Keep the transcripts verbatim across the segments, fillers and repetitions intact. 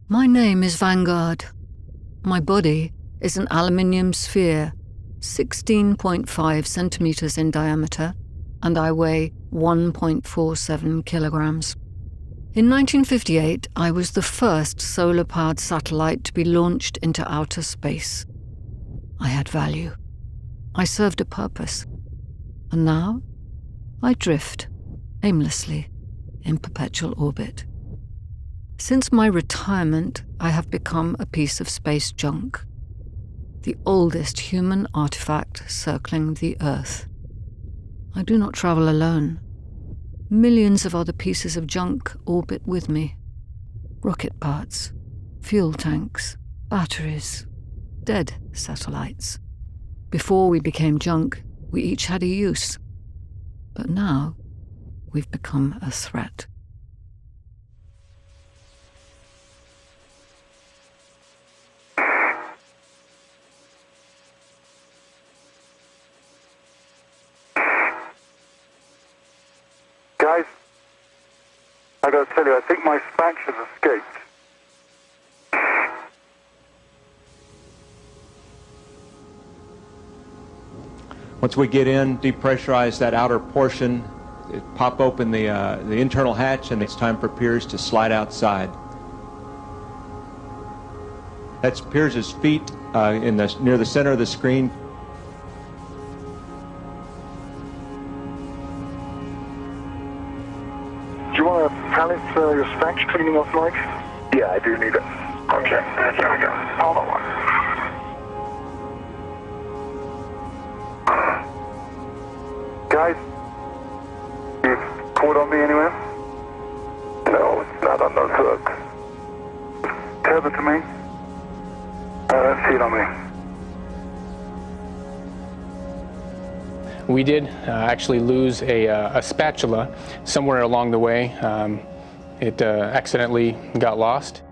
My name is Vanguard. My body is an aluminium sphere, sixteen point five centimeters in diameter, and I weigh one point four seven kilograms. In nineteen fifty-eight, I was the first solar-powered satellite to be launched into outer space. I had value. I served a purpose. And now, I drift, aimlessly, in perpetual orbit. Since my retirement, I have become a piece of space junk, the oldest human artifact circling the Earth. I do not travel alone. Millions of other pieces of junk orbit with me. Rocket parts, fuel tanks, batteries, dead satellites. Before we became junk, we each had a use. But now, we've become a threat. Guys, I gotta tell you, I think my spatula's escaped. Once we get in, depressurize that outer portion, it pop open the, uh, the internal hatch, and it's time for Piers to slide outside. That's Piers' feet uh, in the, near the center of the screen. Do you want to pallet uh, your spatch cleaning off, Mike? Yeah, I do need it. Okay, there we go. Hold on. Guys, you've caught on me anywhere? No, it's not on those hooks. Tether to me. I don't see it on me. We did uh, actually lose a, uh, a spatula somewhere along the way. Um, it uh, accidentally got lost.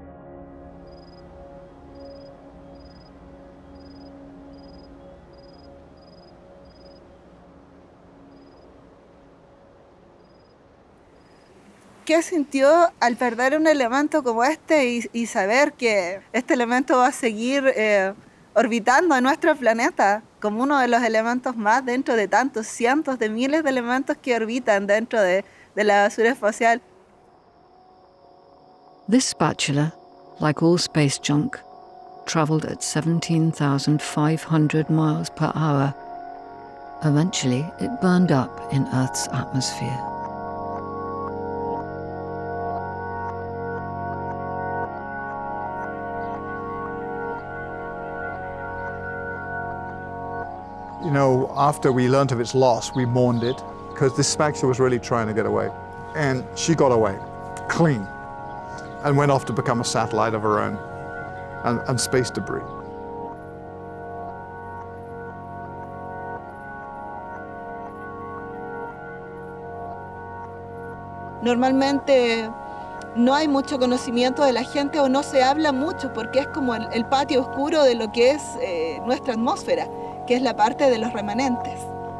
¿Qué sintió al perder un elemento como este y, y saber que este elemento va a seguir eh, orbitando en nuestro planeta como uno de los elementos más dentro de tantos cientos de miles de elementos que orbitan dentro de, de la basura espacial? This spatula, like all space junk, traveled at seventeen thousand five hundred miles per hour. Eventually, it burned up in Earth's atmosphere. You know, after we learned of its loss, we mourned it, because this spatula was really trying to get away. And she got away, clean, and went off to become a satellite of her own, and, and space debris. Normalmente no hay mucho conocimiento de la gente o no se habla mucho porque es como el, el patio oscuro de lo que es eh, nuestra atmósfera, que es la parte de los remanentes.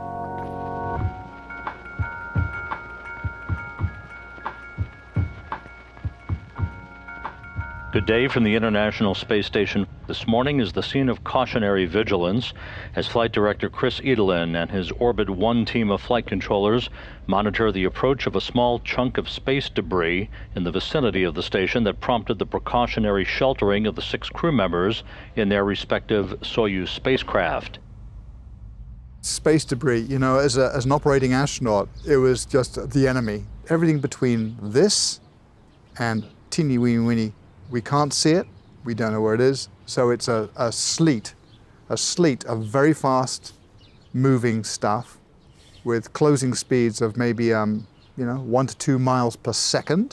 Good day from the International Space Station. This morning is the scene of cautionary vigilance as Flight Director Chris Edelin and his Orbit one team of flight controllers monitor the approach of a small chunk of space debris in the vicinity of the station that prompted the precautionary sheltering of the six crew members in their respective Soyuz spacecraft. Space debris, you know, as, a, as an operating astronaut, it was just the enemy. Everything between this and teeny weeny weeny. We can't see it, we don't know where it is, so it's a, a sleet, a sleet of very fast moving stuff with closing speeds of maybe, um, you know, one to two miles per second.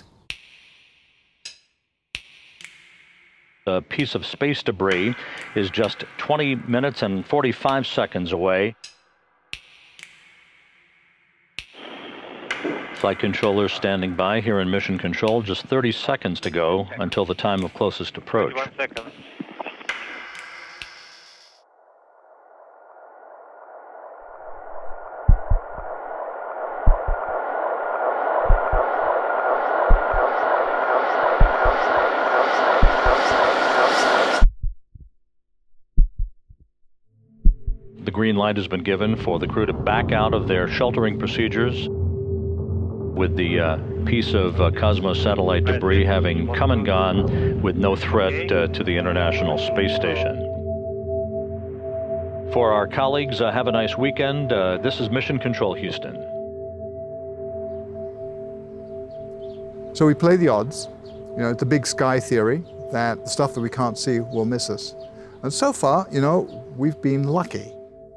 A piece of space debris is just twenty minutes and forty-five seconds away. Flight controllers standing by here in Mission Control, just thirty seconds to go until the time of closest approach. One second. green light has been given for the crew to back out of their sheltering procedures, with the uh, piece of uh, Cosmos satellite debris having come and gone with no threat uh, to the International Space Station. For our colleagues, uh, have a nice weekend. Uh, this is Mission Control, Houston. So we play the odds. You know, it's the big sky theory that the stuff that we can't see will miss us. And so far, you know, we've been lucky.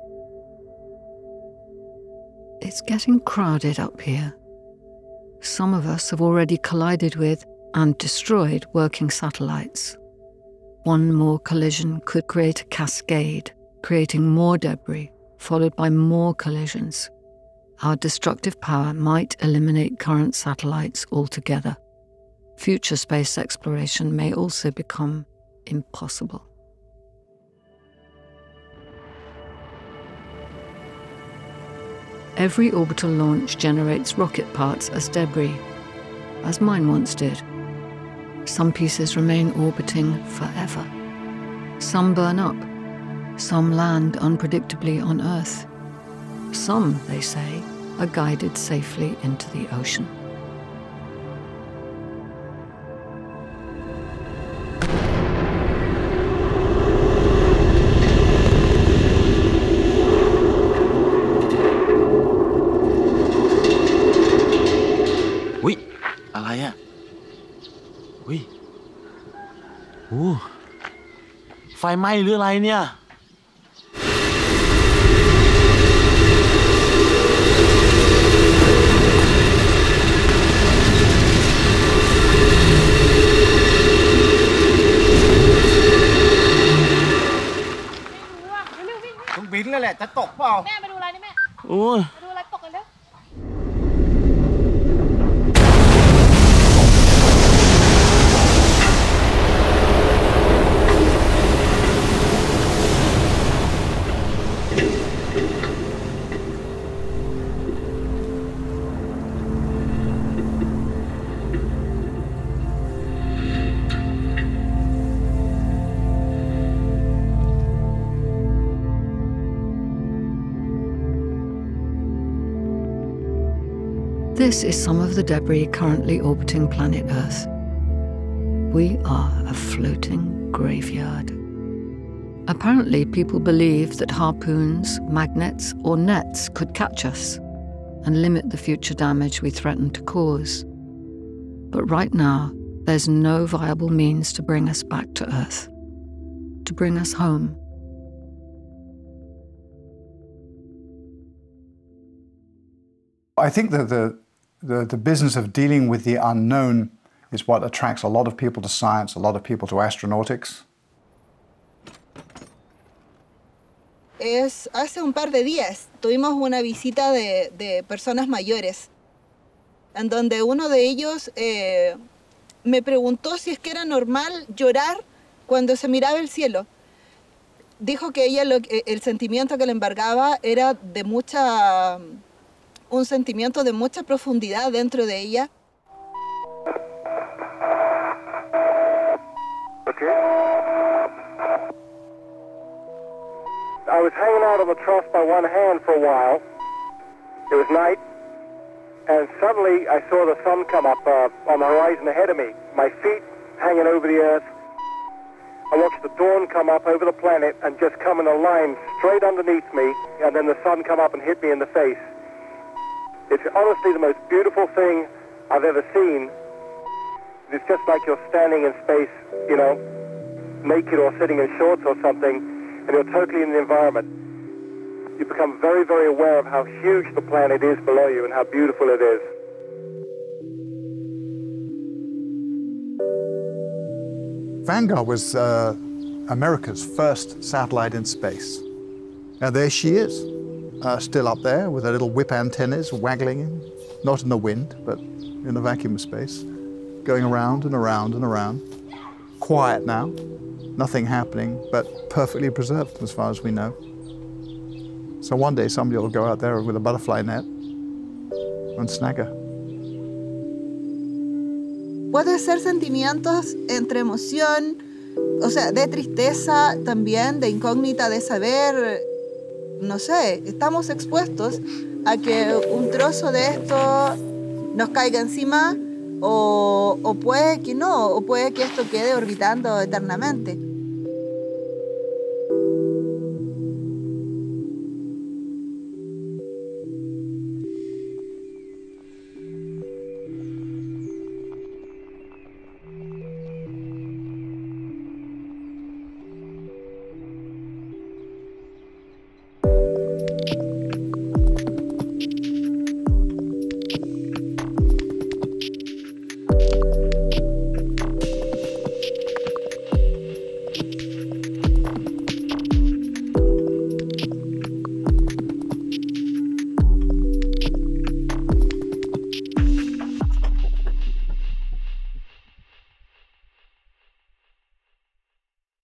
It's getting crowded up here. Some of us have already collided with and destroyed working satellites. One more collision could create a cascade, creating more debris, followed by more collisions. Our destructive power might eliminate current satellites altogether. Future space exploration may also become impossible. Every orbital launch generates rocket parts as debris, as mine once did. Some pieces remain orbiting forever. Some burn up. Some land unpredictably on Earth. Some, they say, are guided safely into the ocean. Ui, อะไรอ่ะ อุ้ย โอ้ ไฟไหม้หรืออะไรเนี่ยต้องบินแล้วแหละ จะตกเปล่าแม่มาดูอะไรนี่แม่โอ้ยมาดูอะไรตกกันแล้ว This is some of the debris currently orbiting planet Earth. We are a floating graveyard. Apparently, people believe that harpoons, magnets, or nets could catch us and limit the future damage we threaten to cause. But right now, there's no viable means to bring us back to Earth, to bring us home. I think that the, the, the business of dealing with the unknown is what attracts a lot of people to science, a lot of people to astronautics. Es, hace un par de días tuvimos una visita de, de personas mayores, en donde uno de ellos eh, me preguntó si es que era normal llorar cuando se miraba el cielo. Dijo que ella lo, el sentimiento que le embargaba era de mucha... un sentimiento de mucha profundidad dentro de ella. Okay. I was hanging out on the truss by one hand for a while. It was night, and suddenly I saw the sun come up uh, on the horizon ahead of me. My feet hanging over the earth. I watched the dawn come up over the planet and just come in a line straight underneath me, and then the sun come up and hit me in the face. It's honestly the most beautiful thing I've ever seen. It's just like you're standing in space, you know, naked or sitting in shorts or something, and you're totally in the environment. You become very, very aware of how huge the planet is below you and how beautiful it is. Vanguard was uh, America's first satellite in space. Now there she is. Uh, still up there with her little whip antennas waggling, not in the wind, but in a vacuum of space, going around and around and around. Quiet now, nothing happening, but perfectly preserved as far as we know. So one day somebody will go out there with a butterfly net and snag her. Puede ser sentimientos entre emoción, o sea, de tristeza también, de incógnita, de saber no sé, estamos expuestos a que un trozo de esto nos caiga encima o, o puede que no, o puede que esto quede orbitando eternamente.